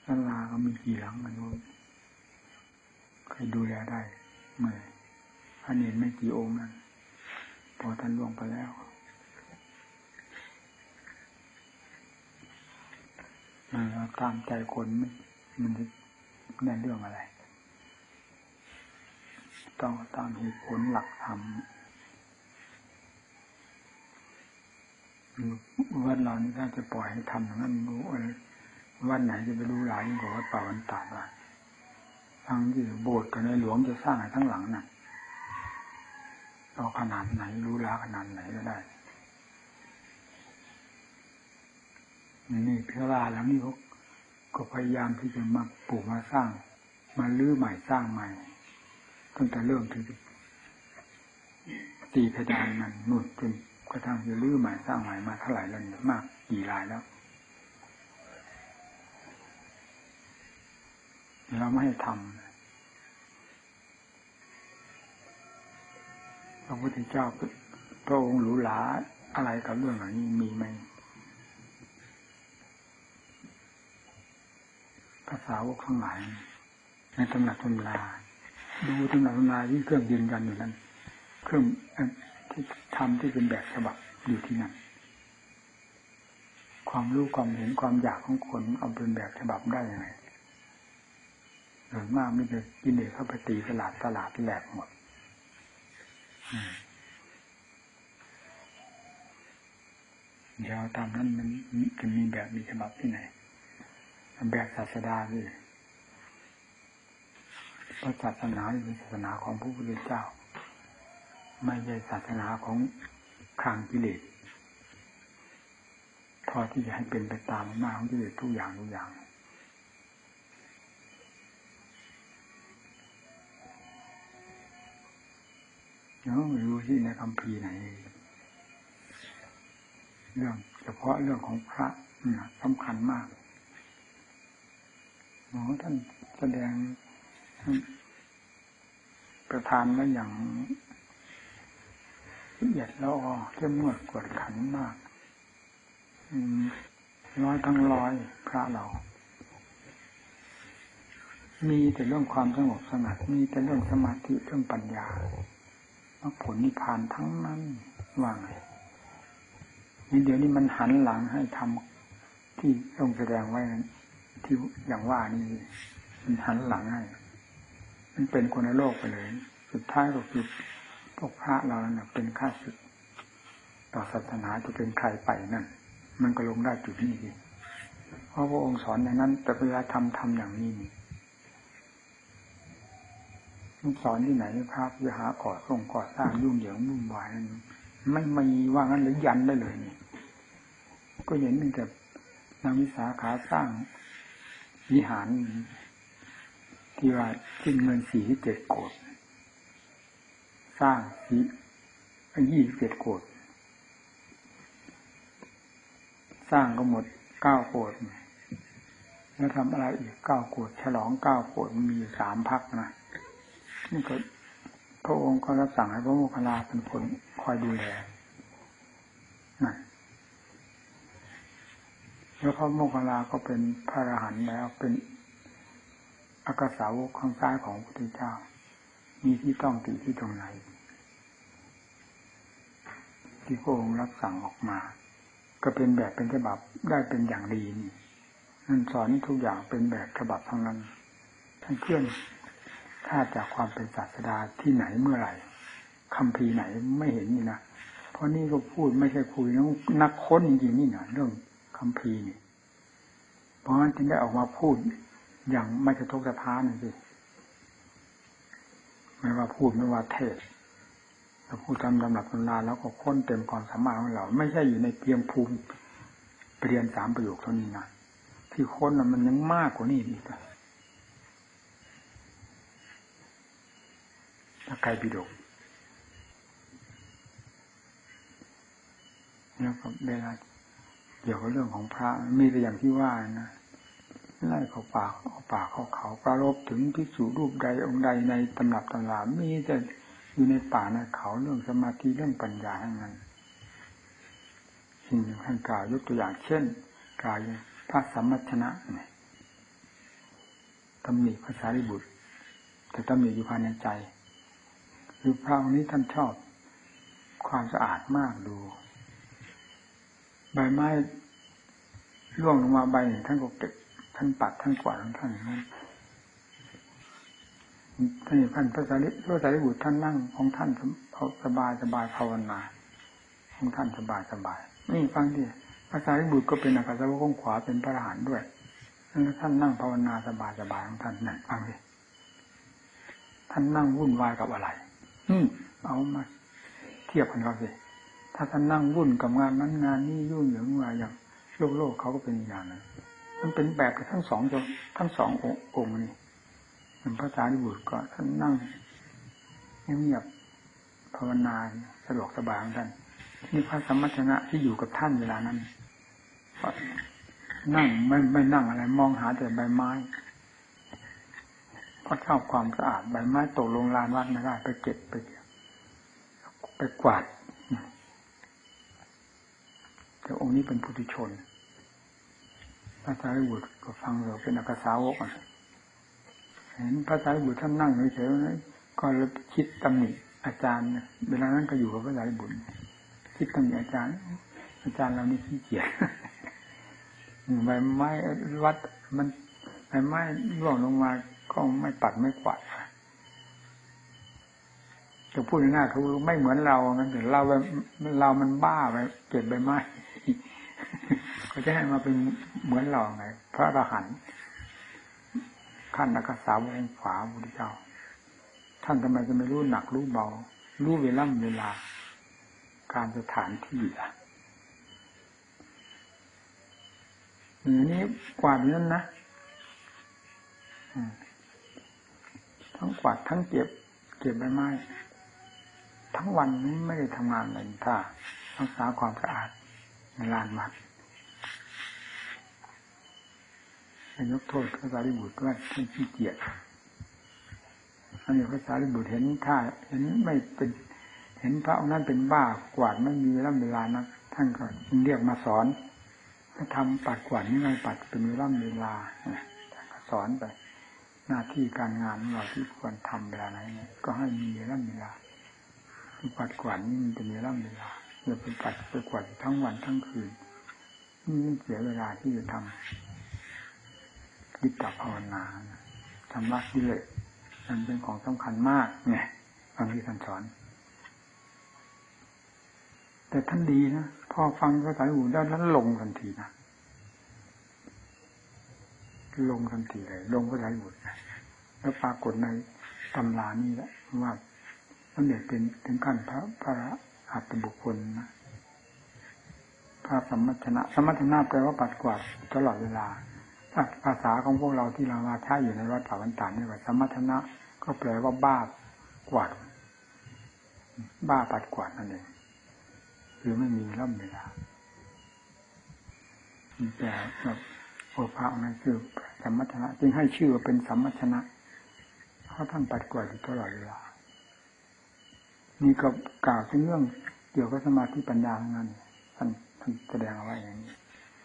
ศาลาก็มีกี่หลังกันรู้ใครดูแลได้เมื่อพระเนรไม่กี่องค์นั้นพอท่านล่วงไปแล้วเราตามใจคนมันได้เรื่องอะไรต้องตามเหตุผลหลักธรรมวัดเรานี่ถ้าจะปล่อยให้ทำอย่างนั้นรู้วัดไหนจะไปรู้หลายยิ่งกว่าวัดป่าวันตาดว่าทั้งที่โบสถ์กับในหลวงจะสร้างให้ทั้งหลังน่ะเอาขนาดไหนรู้ล้าขนาดไหนก็ได้นี่พิราแล้วนี่เขาก็พยายามที่จะมาปลูกมาสร้างมาลื้อใหม่สร้างใหม่ตั้งแต่เริ่มที่ตีเพดานมันนุ่นจนกระทั่งจะลื้อใหม่สร้างใหม่มาเท่าไหร่แล้วมากกี่รายแล้วเราไม่ให้ทำพระพุทธเจ้าพระองค์หรูหราอะไรกับเรื่องเหล่านี้มีไหมภาษาวกทั้งหลายในตำหนักตำราดูตำหนักตำราที่เครื่องยืนยันอยู่นั้นเครื่องที่ทำที่เป็นแบบฉบับอยู่ที่นั่นความรู้ความเห็นความอยากของคนเอาเป็นแบบฉบับได้ยังไงหรือมากไม่ได้กินเลยเข้าไปตีตลาดแหลกหมดเดี๋ยวตามนั้นมันจะมีแบบมีฉบับที่ไหนแบบศาสดาเลยเพราะศาสนาเป็นศาสนาของพระพุทธเจ้าไม่ใช่ศาสนาของคลางกิเลสพอที่จะให้เป็นไปตามหน้าของกิเลสทุกอย่างไม่รู้ที่ในคัมภีร์ไหนเรื่องเฉพาะเรื่องของพระสำคัญมากท่านแสดงประทานไว้อย่างละเอียดแล้วเข้มงวดกวดขันมากร้อยทั้งร้อยพระเรามีแต่เรื่องความสงบสงัดมีแต่เรื่องสมาธิเรื่องปัญญามรรคผลนิพพานทั้งนั้นว่าไงนี่เดี๋ยวนี้มันหันหลังให้ทำที่องค์แสดงไว้ที่อย่างว่านี่มันหันหลังให้มันเป็นคนในโลกไปเลยสุดท้ายก็คือพวกพระเราเนี่ยเป็นข้าศึกต่อศาสนาจะเป็นใครไปนั่นมันก็ลงได้จุดนี้ดีเพราะพระองค์สอนอย่างนั้นแต่เวลาทำอย่างนี้มันสอนที่ไหนพระจะหาก่อสร้างยุ่งเหยิงวุ่นวายนั้นไม่มีว่างั้นหรือยันได้เลยนี่ก็เห็นมีแต่นางวิสาขาสร้างวิหารที่ว่าสิ้นเงิน47 โกฏสร้าง27 โกฏสร้างก็หมด9 โกฏแล้วทำอะไรอีก9 โกฏฉลอง9 โกฏมี3 พรรคนะนี่ก็พระองค์ก็รับสั่งให้พระโมคคัลลาเป็นคนคอยดูแลนั่นแล้วพระโมคคัลลาก็เป็นพระอรหันต์แล้วเป็นอักษาวกข้างซ้ายของพระพุทธเจ้ามีที่ต้องติที่ตรงไหนที่พระองค์รับสั่งออกมาก็เป็นแบบเป็นฉบับได้เป็นอย่างดีนี่นั่นสอนทุกอย่างเป็นแบบฉบับทั้งนั้นทั้งเครื่องถ้าจากความเป็นศาสดาที่ไหนเมื่อไหร่คัมภีร์ไหนไม่เห็นนี่นะเพราะนี่ก็พูดไม่ใช่คุยนักค้นจริงๆนี่นะเรื่องคัมภีร์นี่เพราะฉะนั้นจึงได้ออกมาพูดอย่างไม่สะทกสะท้านสิไม่ว่าพูดไม่ว่าเทศเราพูดตามลำดับตำราแล้วก็ค้นเต็มความสามารถของเราไม่ใช่อยู่ในเพียงภูมิเรียน3 ประโยคเท่านี้นะที่ค้นมันยังมากกว่านี้อีกพระไตรปิฎกแล้วก็เวลาเกี่ยวกับเรื่องของพระมีแต่อย่างที่ว่านะไล่เข้าป่าเข้าเขาประรบถึงภิกษุรูปใดองค์ใดในตำรับตำรามีแต่อยู่ในป่าในเขาเรื่องสมาธิเรื่องปัญญาทั้งนั้นสิ่งท่านกล่าวยกตัวอย่างเช่นกล่าวพระสัมมัชชนะตำหนิพระสารีบุตรแต่ตำหนิอยู่ภายในใจคือพระองค์นี้ท่านชอบความสะอาดมากดูใบไม้ร่วงลงมาใบหนึ่งท่านก็เก็บท่านปัดท่านกวาดของท่านนั้นท่านพระสารีบุตรท่านนั่งของท่านสบายภาวนาของท่านสบายนี่ฟังดิพระสารีบุตรก็เป็นอากาสาวกองขวาเป็นพระอรหันต์ด้วยท่านนั่งภาวนาสบายของท่านนั่นฟังดิท่านนั่งวุ่นวายกับอะไรเอามาเทียบกันเขาสิถ้าท่านนั่งวุ่นกับงานนั้นงานนี้ยุ่งเหยิงมาอย่างโลกเขาก็เป็นอย่างนั้นมันเป็นแบบทั้งสององค์นี่เป็นพระสารีบุตรก็ท่านนั่งเงียบภาวนาสะดวกสบายของท่านนี่พระสัมมัชนะที่อยู่กับท่านเวลานั้นนั่งไม่นั่งอะไรมองหาแต่ใบไม้ก็ชอบความสะอาดใบไม้ตกลงลานวัดไม่ได้ไปเก็บไปกวาดแต่องค์นี้เป็นปุถุชนพระสารีบุตรก็ฟังเราเป็นอากาสาวกเห็นพระสารีบุตรท่านนั่งเฉยๆก็เลยคิดตำหนิอาจารย์เวลานั้นก็อยู่กับพระสารีบุตรคิดตำหนิอาจารย์เรานี่ขี้เกียจใบไม้วัดมันใบไม้ร่วงลงมาก็ไม่ปัดไม่กวาดจะพูดง่ายๆคือไม่เหมือนเรางั้นแต่เรามันบ้าไปเก็บใบไม้เขาจะให้มาเป็นเหมือนเราไงพระอรหันต์ขั้นอากาสาวกองขวาพระพุทธเจ้าท่านทำไมจะไม่รู้หนักรู้เบารู้เวลาการสถานที่นี้กวาดนั่นนะทั้งกวาดทั้งเก็บใบไม้ทั้งวันนี้ไม่ได้ทำงานเลยถ้ารักษาความสะอาดในลานวัดยกโทษพระสารีบุตรว่าท่านขี้เกียจอันนี้พระสารีบุตรเห็นไม่เป็นเห็นพระองค์นั้นเป็นบ้ากวาดไม่มีเวลานักท่านก็เรียกมาสอนให้ทำปัดกวาดนี่ไงปัดเป็นเวลาท่านก็สอนไปหน้าที่การงานของเราที่ควรทำเวลาไหนก็ให้มีเวลาปัดกวาดนี่มันจะมีเวลาอย่าไปปัดไปกวาดทั้งวันทั้งคืนนี่เสียเวลาที่จะทำจิตภาวนาทำละกิเลสมันเป็นของสำคัญมากไงฟังที่ท่านสอนแต่ท่านดีนะพอฟังพระสารีบุตรได้แล้วลงทันทีนะลงทันทีเลยลงพระสารีบุตรแล้วปรากฏในตำรานี่แหละว่าท่านเด็กเป็นถึงขั้นพระอัตถบุคคลนะพระสมมัชนะแปลว่าปัดกวาดตลอดเวลาภาษาของพวกเราที่เรามาใช้อยู่ในวัดป่าวันตานนี่ว่าสมมัชนะก็แปลว่าบ้ากวาดบ้าปัดกวาดนั่นเองคือไม่มีเวลาแต่โอภาษนั้นคือสมมัชนะจึงให้ชื่อว่าเป็นสมมัชนะเพราะท่านปัดกวาดอยู่ตลอดเวลานี่ก็กล่าวถึงเรื่องเกี่ยวกับสมาธิปัญญาทั้งนั้นท่านแสดงเอาไว้อย่างนี้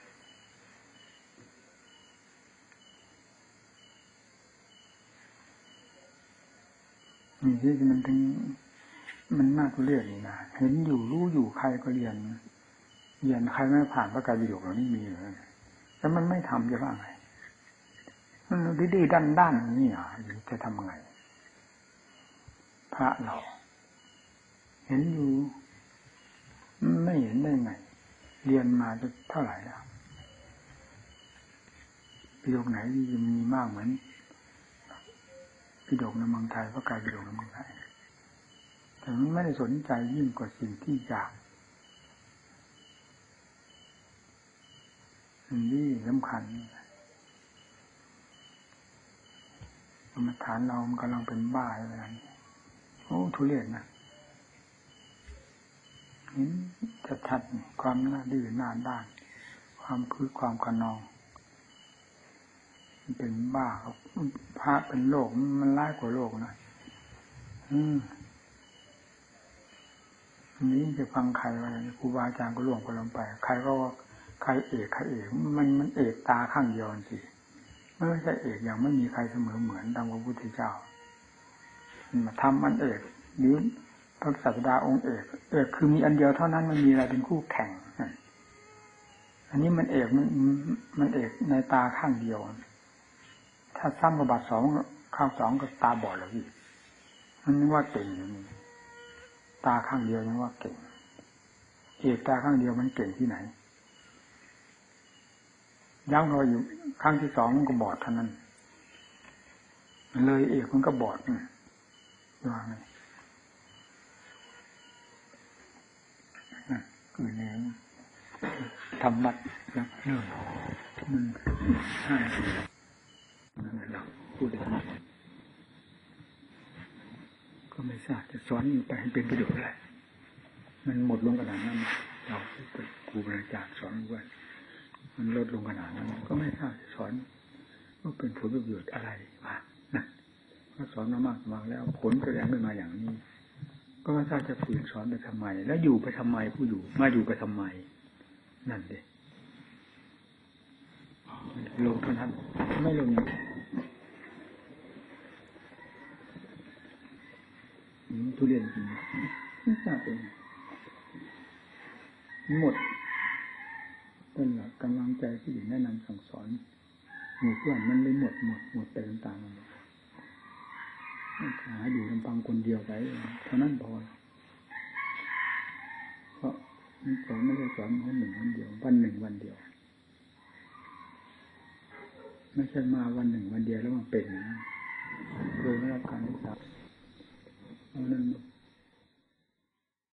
นี่ที่มันถึงมันน่าทุเรศนี่นะเห็นอยู่รู้อยู่ใครก็เรียนใครไม่ผ่านพระไตรปิฎกเหล่านี้มีเลยแล้วมันไม่ทำจะว่าไงมันดื้อด้านนี่อ่ะจะทำไงพระเราเห็นอยู่ไม่เห็นได้ไงเรียนมาจะเท่าไหร่แล้วปิฎกไหนมีมากเหมือนปิฎกในเมืองไทยพระไตรปิฎกในเมืองไทยแต่มันไม่ได้สนใจยิ่งกว่าสิ่งที่อยากนี่สำคัญกรรมฐานเรามันกำลังเป็นบ้าอะไรนี่โอ้ทุเรศนะจะชัดความน่าดื้อหน้าด้านความคือความขนองมันเป็นบ้าครับพระเป็นโรคมันร้ายกว่าโรคนะนี้จะฟังใครว่าครูบาอาจารย์ก็ล่วงไปลงไปใครก็ว่าใครเอกมันเอกตาข้างเดียวสิไม่ใช่เอกอย่างไม่มีใครเสมอเหมือนดังพระพุทธเจ้ามาทำอันเอกหรือพระศาสดาองค์เอกคือมีอันเดียวเท่านั้นมันมีอะไรเป็นคู่แข่งอันนี้มันเอกมันเอกในตาข้างเดียวถ้าซ้ำกับบาทสองข้างสองก็ตาบอดแล้วพี่มันนึกว่าเก่งอย่างนี้ตาข้างเดียวยังว่าเก่งเอกตาข้างเดียวมันเก่งที่ไหนย้ำเราอยู่ข้างที่สองมันก็บอดเท่านั้นเลยเอกมันก็บอดว่าไงคือแนวทำมัดนะมันห้าเราพูดอย่างนี้ก็ไม่ทราบจะสอนไปให้เป็นประโยชน์อะไรมันหมดลงขนาดนั้นเราเป็นครูบาอาจารย์สอนว่ามันลดลงขนาดนั้นก็ไม่ทราบจะสอนว่าเป็นผลประโยชน์อะไรมานะถ้าสอนมามากแล้วผลแสดงขึ้นมาอย่างนี้ก็ไม่ทราบจะฝืนสอนไปทำไมแล้วอยู่ไปทำไมผู้อยู่มาอยู่ไปทำไมนั่นดิลงเท่านั้นไม่ลงทุเรียนจริงไม่ทราบเป็นหมดเป็นหลักกำลังใจที่อยู่แนะนำสั่งสอนหมู่เพื่อนมันเลยหมดไปต่างๆหาอยู่ลำพังคนเดียวไปเท่านั้นพอเพราะสอนไม่ได้สอนวันหนึ่งวันเดียววันหนึ่งวันเดียวไม่ใช่มาวันหนึ่งวันเดียวแล้วมันเป็นนะโดยไม่รับการศึกษาเพราะนั้น